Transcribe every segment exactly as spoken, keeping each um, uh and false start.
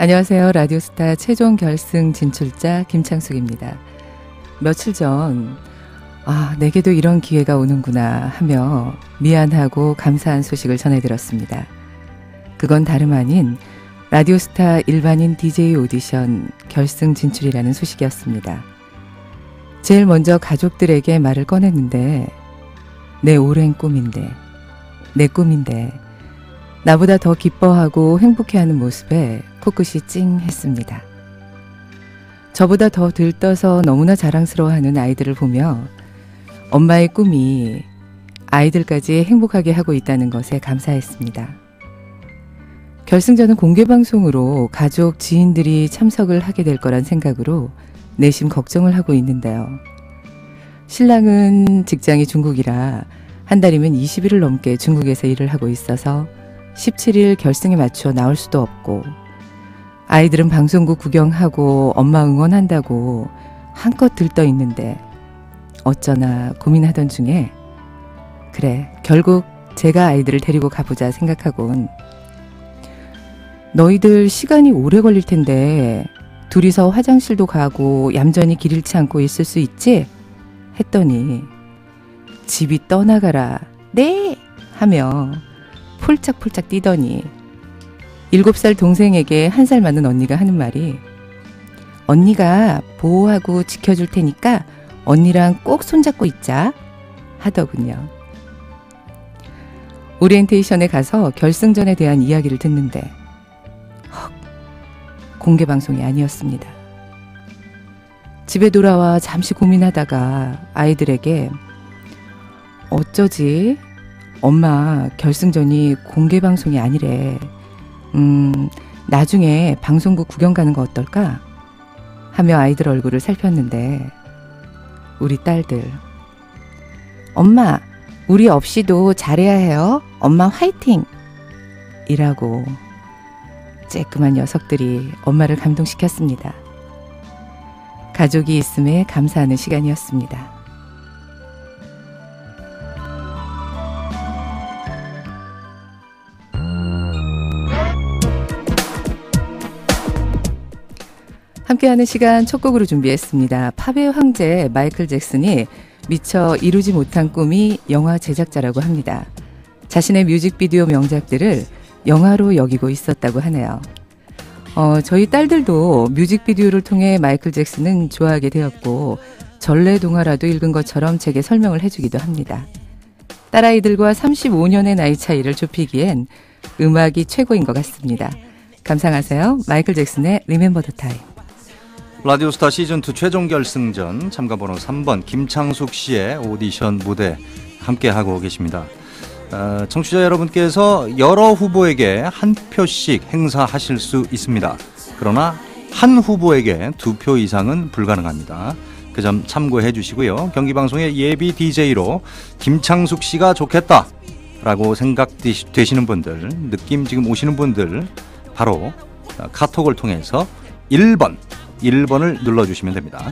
안녕하세요. 라디오스타 최종 결승 진출자 김창숙입니다. 며칠 전 아, 내게도 이런 기회가 오는구나 하며 미안하고 감사한 소식을 전해들었습니다. 그건 다름 아닌 라디오스타 일반인 디제이 오디션 결승 진출이라는 소식이었습니다. 제일 먼저 가족들에게 말을 꺼냈는데 내 오랜 꿈인데, 내 꿈인데 나보다 더 기뻐하고 행복해하는 모습에 코끝이 찡했습니다. 저보다 더 들떠서 너무나 자랑스러워하는 아이들을 보며 엄마의 꿈이 아이들까지 행복하게 하고 있다는 것에 감사했습니다. 결승전은 공개방송으로 가족, 지인들이 참석을 하게 될 거란 생각으로 내심 걱정을 하고 있는데요. 신랑은 직장이 중국이라 한 달이면 이십 일을 넘게 중국에서 일을 하고 있어서 십칠 일 결승에 맞춰 나올 수도 없고, 아이들은 방송국 구경하고 엄마 응원한다고 한껏 들떠 있는데 어쩌나 고민하던 중에 그래, 결국 제가 아이들을 데리고 가보자 생각하곤 너희들 시간이 오래 걸릴 텐데 둘이서 화장실도 가고 얌전히 길 잃지 않고 있을 수 있지? 했더니 집이 떠나가라 네! 하며 폴짝폴짝 뛰더니 일곱 살 동생에게 한 살 많은 언니가 하는 말이 언니가 보호하고 지켜줄 테니까 언니랑 꼭 손잡고 있자 하더군요. 오리엔테이션에 가서 결승전에 대한 이야기를 듣는데 헉, 공개방송이 아니었습니다. 집에 돌아와 잠시 고민하다가 아이들에게 어쩌지? 엄마 결승전이 공개방송이 아니래. 음, 나중에 방송국 구경 가는 거 어떨까? 하며 아이들 얼굴을 살폈는데 우리 딸들 엄마 우리 없이도 잘해야 해요. 엄마 화이팅! 이라고 쬐끄만 녀석들이 엄마를 감동시켰습니다. 가족이 있음에 감사하는 시간이었습니다. 함께하는 시간 첫 곡으로 준비했습니다. 팝의 황제 마이클 잭슨이 미처 이루지 못한 꿈이 영화 제작자라고 합니다. 자신의 뮤직비디오 명작들을 영화로 여기고 있었다고 하네요. 어, 저희 딸들도 뮤직비디오를 통해 마이클 잭슨은 좋아하게 되었고 전래동화라도 읽은 것처럼 제게 설명을 해주기도 합니다. 딸아이들과 삼십오 년의 나이 차이를 좁히기엔 음악이 최고인 것 같습니다. 감상하세요. 마이클 잭슨의 Remember the Time. 라디오스타 시즌이 최종 결승전 참가번호 삼 번 김창숙 씨의 오디션 무대 함께하고 계십니다. 어, 청취자 여러분께서 여러 후보에게 한 표씩 행사하실 수 있습니다. 그러나 한 후보에게 두 표 이상은 불가능합니다. 그 점 참고해 주시고요. 경기방송의 예비 디제이로 김창숙 씨가 좋겠다 라고 생각되시는 분들, 느낌 지금 오시는 분들 바로 카톡을 통해서 일 번 일 번을 눌러주시면 됩니다.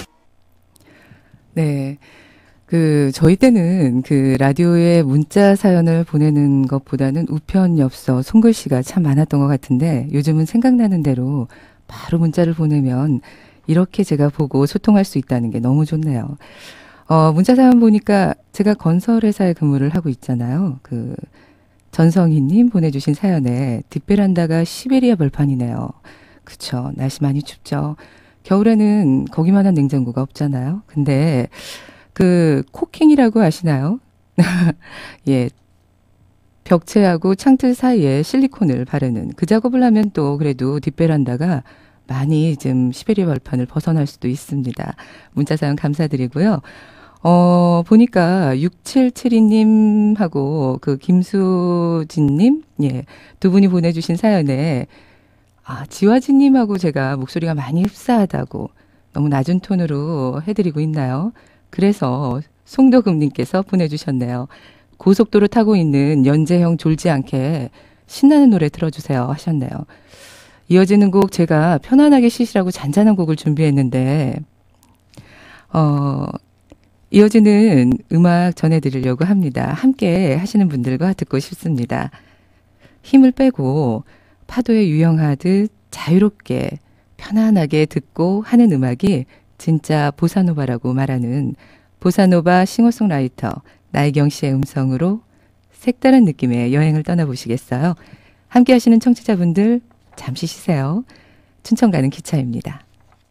네. 그, 저희 때는 그 라디오에 문자 사연을 보내는 것보다는 우편, 엽서, 손글씨가 참 많았던 것 같은데 요즘은 생각나는 대로 바로 문자를 보내면 이렇게 제가 보고 소통할 수 있다는 게 너무 좋네요. 어, 문자 사연 보니까 제가 건설회사에 근무를 하고 있잖아요. 그, 전성희님 보내주신 사연에 뒷베란다가 시베리아 벌판이네요. 그쵸. 날씨 많이 춥죠. 겨울에는 거기만한 냉장고가 없잖아요. 근데 그 코킹이라고 아시나요? 예, 벽체하고 창틀 사이에 실리콘을 바르는 그 작업을 하면 또 그래도 뒷베란다가 많이 좀 시베리아 벌판을 벗어날 수도 있습니다. 문자 사연 감사드리고요. 어, 보니까 육칠칠이 님하고 그 김수진님, 예, 두 분이 보내주신 사연에 아, 지화진님하고 제가 목소리가 많이 흡사하다고 너무 낮은 톤으로 해드리고 있나요? 그래서 송도금님께서 보내주셨네요. 고속도로 타고 있는 연재형 졸지 않게 신나는 노래 틀어주세요 하셨네요. 이어지는 곡 제가 편안하게 쉬시라고 잔잔한 곡을 준비했는데 어, 이어지는 음악 전해드리려고 합니다. 함께 하시는 분들과 듣고 싶습니다. 힘을 빼고 파도에 유영하듯 자유롭게 편안하게 듣고 하는 음악이 진짜 보사노바라고 말하는 보사노바 싱어송라이터 나혜경 씨의 음성으로 색다른 느낌의 여행을 떠나보시겠어요? 함께 하시는 청취자분들 잠시 쉬세요. 춘천 가는 기차입니다.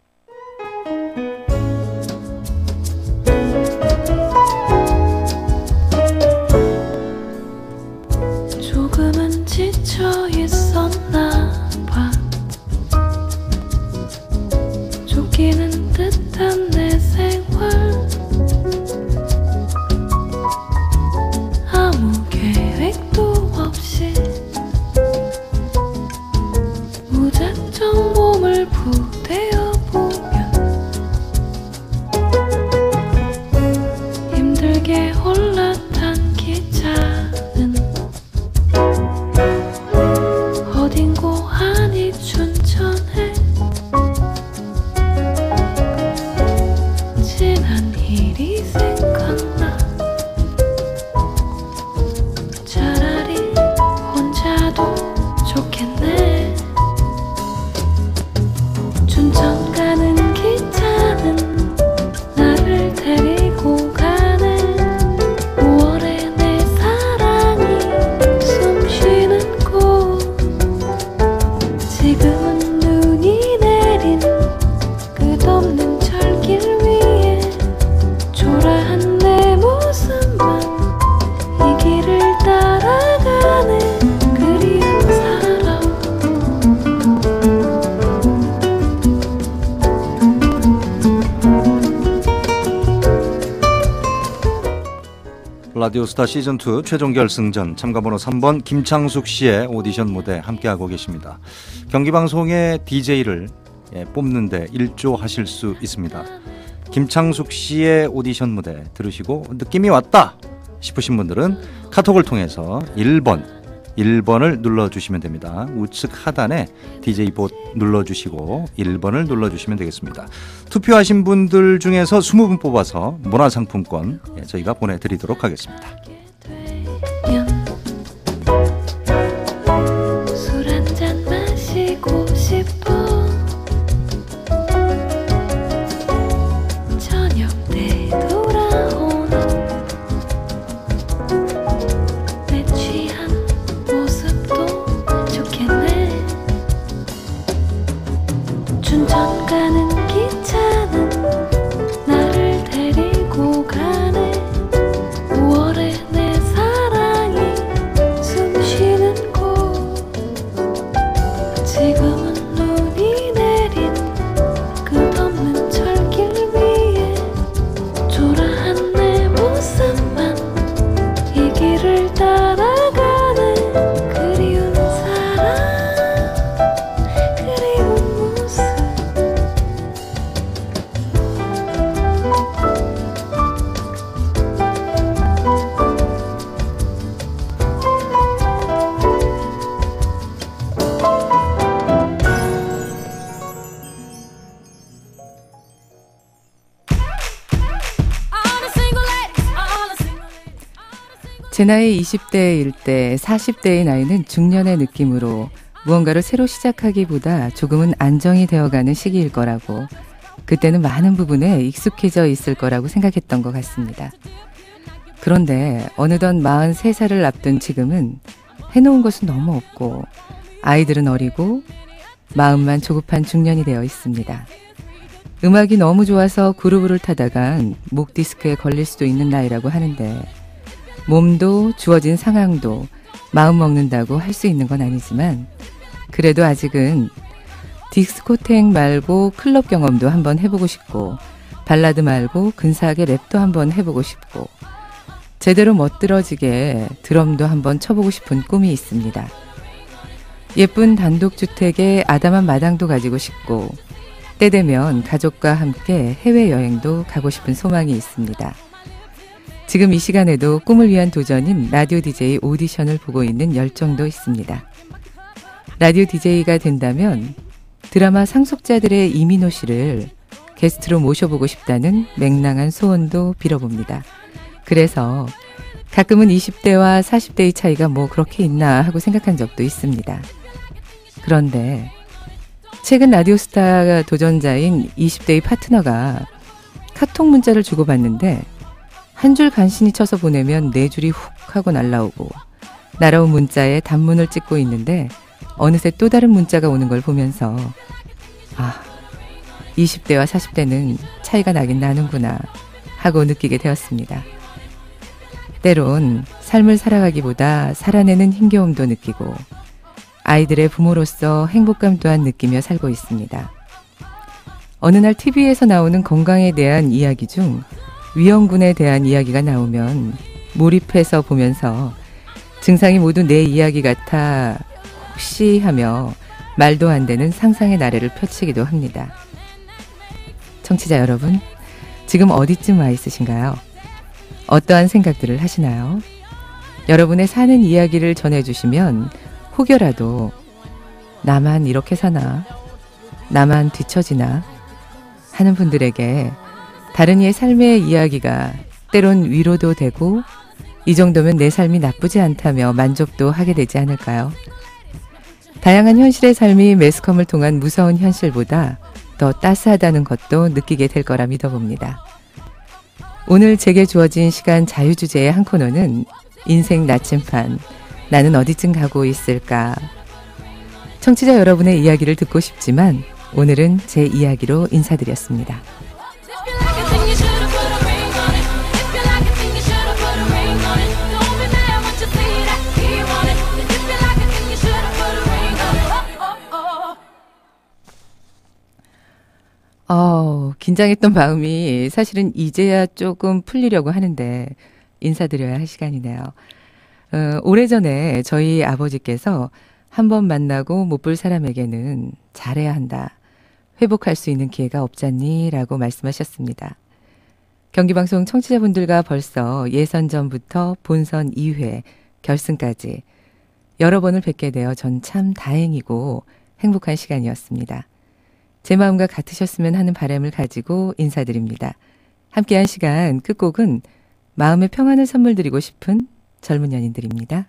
조금은 지쳐 있었나 봐. 쫓기는 듯한 내 생활. 아무 계획도 없이 무작정 몸을 부대어 보면 힘들게 올라탄 기차는 어딘고 아니 춘천에 지난 일이 생각나. 차라리 혼자도 좋겠네. 춘천 가는 기차는 나를 데리고 가네. 오월에 내 사랑이 숨 쉬는 곳. 지금은 눈이 내린 끝없는 철길 위에 초라한 내 모습만 이 길을 따라가네. 그리운 사람. 라디오스타 시즌이 최종 결승전 참가번호 삼 번 김창숙 씨의 오디션 무대 함께하고 계십니다. 경기방송의 디제이를 뽑는데 일조하실 수 있습니다. 김창숙 씨의 오디션 무대 들으시고 느낌이 왔다 싶으신 분들은 카톡을 통해서 일 번, 일 번을 눌러주시면 됩니다. 우측 하단에 디제이 봇 눌러주시고 일 번을 눌러주시면 되겠습니다. 투표하신 분들 중에서 이십 분 뽑아서 문화상품권 저희가 보내드리도록 하겠습니다. 술 한잔 마시고 싶어. 저녁 때 돌아오는 내 취한 모습도 좋겠네. 춘천 가는 기차는 나를 데리고 가네. 오월에 내 사랑이 숨 쉬는 곳. 지금은 눈이 내린 끝없는 철길 위에 초라한 내 모습만 이 길을 따라가네. 그리운 사람, 그리운 모습. 제 나이 이십 대일 때 사십 대의 나이는 중년의 느낌으로 무언가를 새로 시작하기보다 조금은 안정이 되어가는 시기일 거라고, 그때는 많은 부분에 익숙해져 있을 거라고 생각했던 것 같습니다. 그런데 어느덧 마흔세 살을 앞둔 지금은 해놓은 것은 너무 없고 아이들은 어리고 마음만 조급한 중년이 되어 있습니다. 음악이 너무 좋아서 그루브를 타다간 목 디스크에 걸릴 수도 있는 나이라고 하는데, 몸도 주어진 상황도 마음 먹는다고 할 수 있는 건 아니지만 그래도 아직은 디스코텍 말고 클럽 경험도 한번 해보고 싶고, 발라드 말고 근사하게 랩도 한번 해보고 싶고, 제대로 멋들어지게 드럼도 한번 쳐보고 싶은 꿈이 있습니다. 예쁜 단독주택에 아담한 마당도 가지고 싶고, 때 되면 가족과 함께 해외여행도 가고 싶은 소망이 있습니다. 지금 이 시간에도 꿈을 위한 도전인 라디오 디제이 오디션을 보고 있는 열정도 있습니다. 라디오 디제이가 된다면 드라마 상속자들의 이민호 씨를 게스트로 모셔보고 싶다는 맹랑한 소원도 빌어봅니다. 그래서 가끔은 이십 대와 사십 대의 차이가 뭐 그렇게 있나 하고 생각한 적도 있습니다. 그런데 최근 라디오스타 도전자인 이십 대의 파트너가 카톡 문자를 주고받는데 한 줄 간신히 쳐서 보내면 네 줄이 훅 하고 날라오고 날아온 문자에 단문을 찍고 있는데 어느새 또 다른 문자가 오는 걸 보면서 아, 이십 대와 사십 대는 차이가 나긴 나는구나 하고 느끼게 되었습니다. 때론 삶을 살아가기보다 살아내는 힘겨움도 느끼고 아이들의 부모로서 행복감 또한 느끼며 살고 있습니다. 어느 날 티비에서 나오는 건강에 대한 이야기 중 위험군에 대한 이야기가 나오면 몰입해서 보면서 증상이 모두 내 이야기 같아 혹시 하며 말도 안 되는 상상의 나래를 펼치기도 합니다. 청취자 여러분, 지금 어디쯤 와 있으신가요? 어떠한 생각들을 하시나요? 여러분의 사는 이야기를 전해주시면 혹여라도 나만 이렇게 사나? 나만 뒤처지나? 하는 분들에게 다른 이의 삶의 이야기가 때론 위로도 되고 이 정도면 내 삶이 나쁘지 않다며 만족도 하게 되지 않을까요? 다양한 현실의 삶이 매스컴을 통한 무서운 현실보다 더 따스하다는 것도 느끼게 될 거라 믿어봅니다. 오늘 제게 주어진 시간 자유주제의 한 코너는 인생 나침판, 나는 어디쯤 가고 있을까? 청취자 여러분의 이야기를 듣고 싶지만 오늘은 제 이야기로 인사드렸습니다. 어, 긴장했던 마음이 사실은 이제야 조금 풀리려고 하는데 인사드려야 할 시간이네요. 어, 오래전에 저희 아버지께서 한 번 만나고 못 볼 사람에게는 잘해야 한다. 회복할 수 있는 기회가 없잖니? 라고 말씀하셨습니다. 경기방송 청취자분들과 벌써 예선전부터 본선 이 회, 결승까지 여러 번을 뵙게 되어 전 참 다행이고 행복한 시간이었습니다. 제 마음과 같으셨으면 하는 바람을 가지고 인사드립니다. 함께한 시간 끝곡은 마음의 평안을 선물 드리고 싶은 젊은 연인들입니다.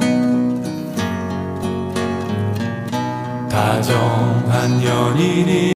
다정한 연인이